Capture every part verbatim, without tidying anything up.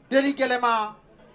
deli gɛlɛma.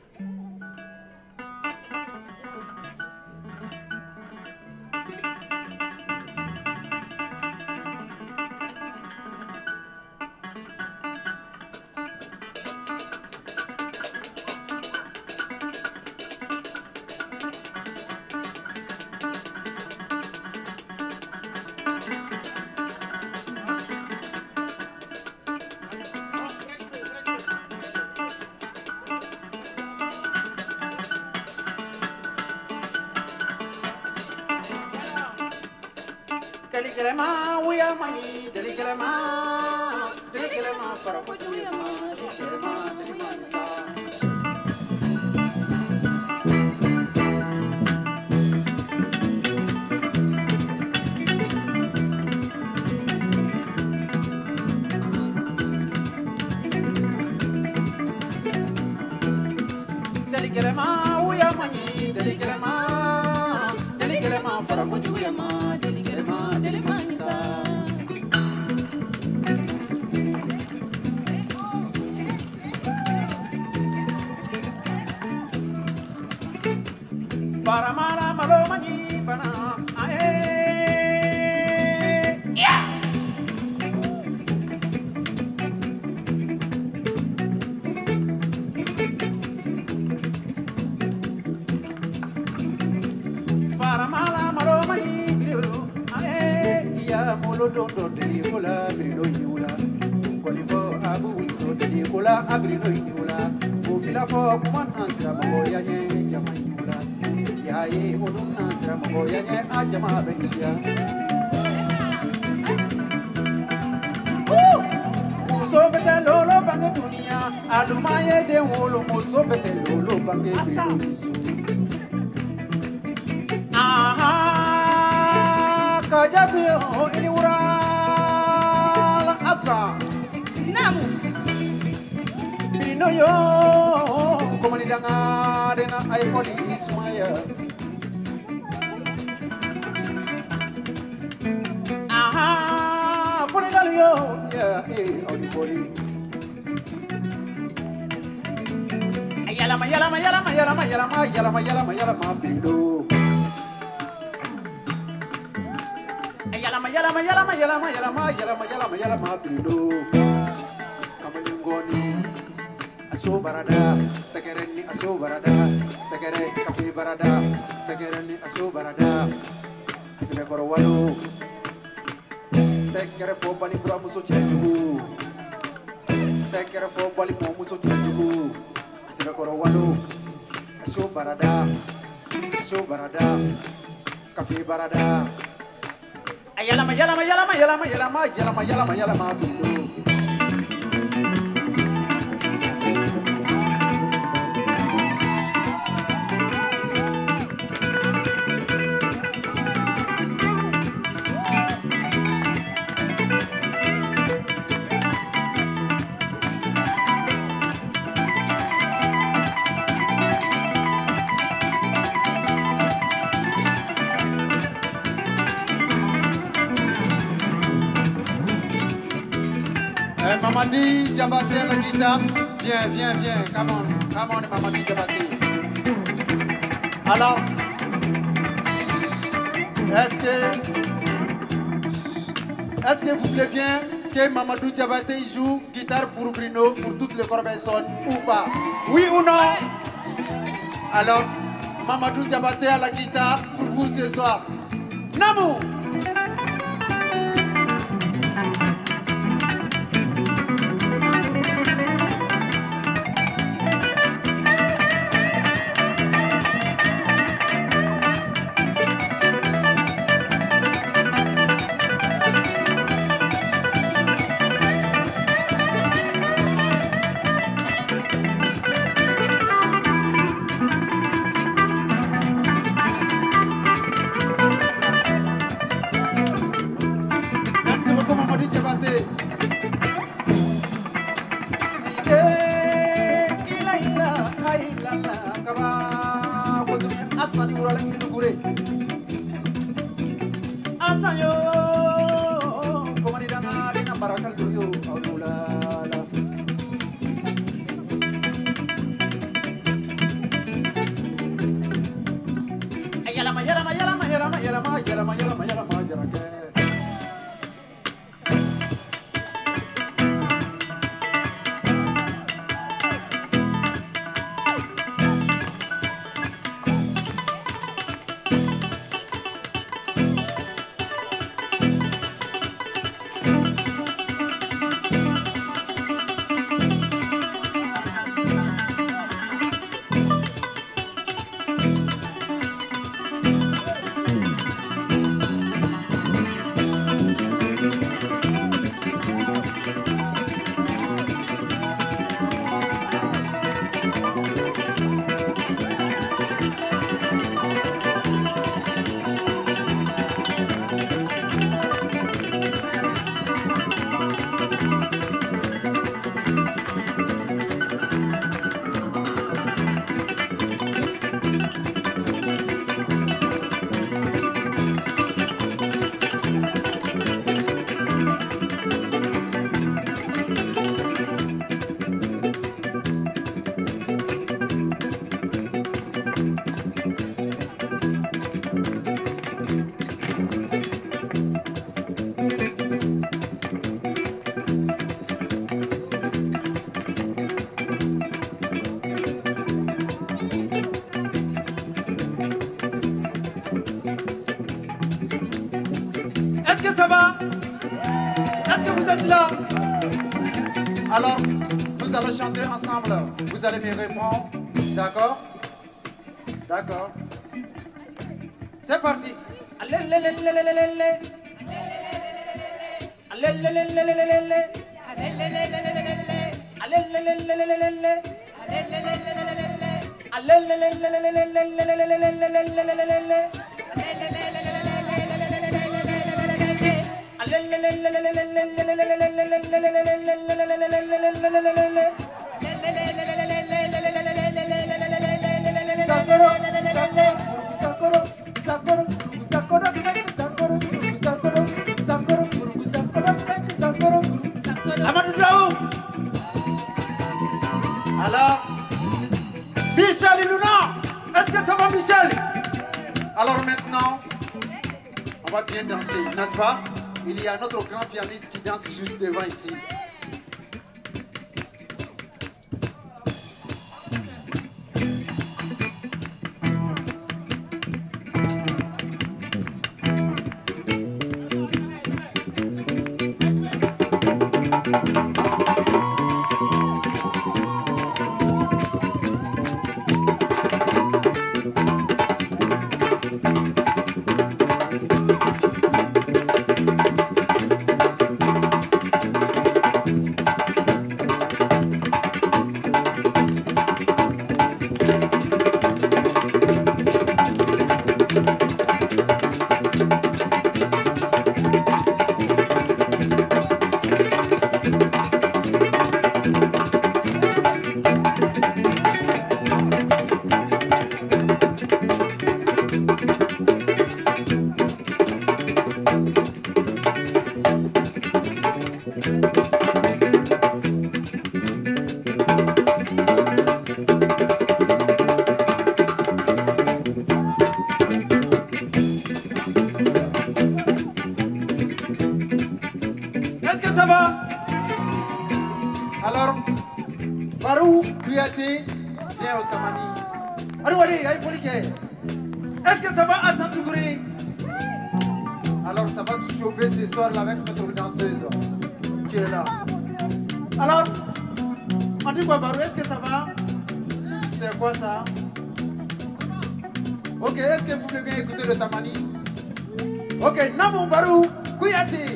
Deli gɛlɛma wuya mani, deli gɛlɛma, deli gɛlɛma fara kojugu ye ma, deli gɛlɛma, deli mansa. Deli gɛlɛma wuya mani, deli gɛlɛma, deli gɛlɛma fara kojugu ye ma, deli gɛlɛma, deli mansa. Paramara malo mani bana, aye. Yeah. Paramara malo mani biru, aye. Ya molo do do deli kola biru yula, kolifo abu do deli kola abiru yula, bufila fo kuman ansira mo yanye jamai yula. Yaye odun nasira mo yanye ajama benisia. Muso bete lolo bange dunia, alumaye de wolo muso bete lolo bange bisu. Aha, kajatu yo ini ural asa. Namu. Birino yo, komani danga dena ay poli ismaya. Aha, poli dalio, yeah, eh, odi poli. Ayala mayala mayala mayala mayala mayala mayala mayala mabirido. Ayala mayala mayala mayala mayala mayala mayala mayala mabirido. Kamalingoni. Aso barada, tegereni aso barada, tegere kafe barada, tegereni aso barada, asile koro walu, tegere fo bali bra muso chenjugu, tegere fo bali mo muso chenjugu, asile koro walu, aso barada, aso barada, kafe barada, ayala mayala mayala mayala mayala mayala mayala mayala mayala. Mamadi Diabaté à la guitare. Viens, viens, viens. Come on, come on, Mamadi Diabaté. Alors, est-ce que, est-ce que vous plaît bien que Mamadou Diabaté joue guitare pour Bruno, pour toutes les Corbeilson ou pas? Oui ou non? Alors, Mamadou Diabaté à la guitare pour vous ce soir. Namou! yalama yalama yalama yalama jarake. Est-ce que ça va? Est-ce que vous êtes là? Alors, nous allons chanter ensemble. Vous allez me répondre. D'accord? D'accord. C'est parti. Amadou Daou. Alors, Michel et Luna, est-ce que ça va, Michel? Alors maintenant, on va bien danser, n'est-ce pas? Il y a notre grand pianiste qui danse juste devant ici. Ça va? Alors, Barou Kouyaté vient au Tamani. Allô, allez, allez, Polike. Est-ce que ça va à Santouguri? Alors, ça va se chauffer ce soir là avec notre danseuse qui est là. Alors, on dit quoi, Barou? Est-ce que ça va? C'est quoi ça? Ok, est-ce que vous voulez bien écouter le Tamani? Ok, Namou Barou Kouyaté.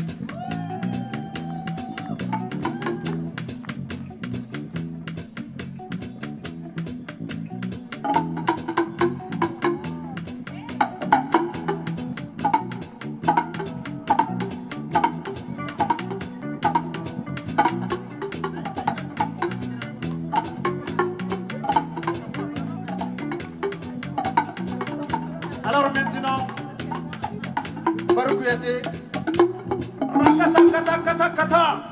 Alors maintenant, Barou Kouyaté, rakata kata kata kata.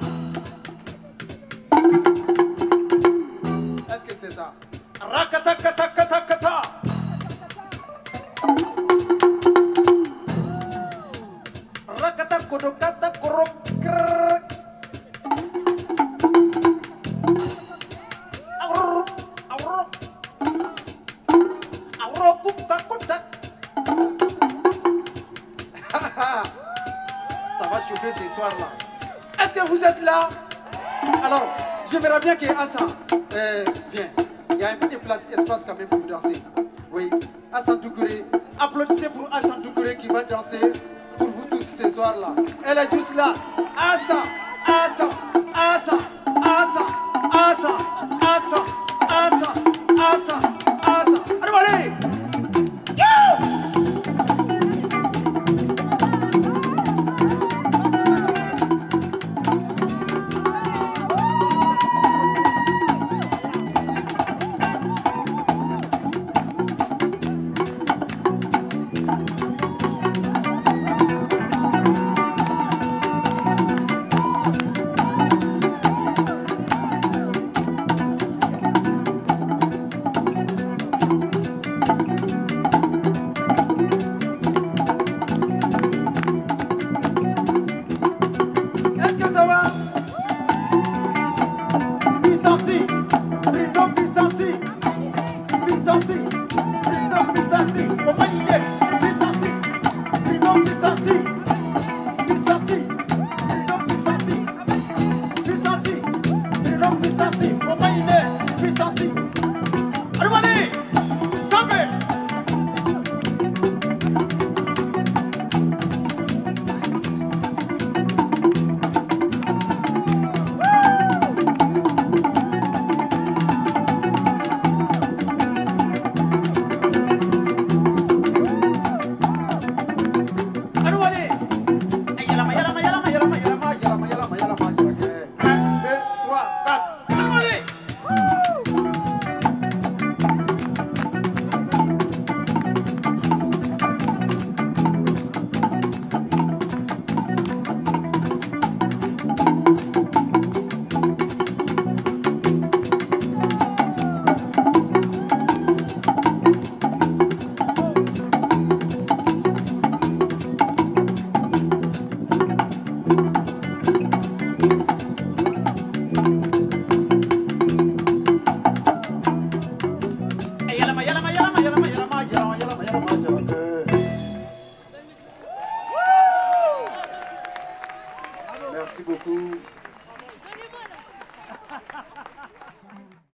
Est-ce que c'est ça? Rakata kata kata kata. là. Alors, j'aimerais bien que Assa euh, vienne. Il y a un peu de place, espace quand même pour danser. Oui, Hassan Toukouré. Applaudissez pour Hassan Toukouré qui va danser pour vous tous ce soir-là. Elle est juste là. Assa, Assa, Assa, Assa, Assa.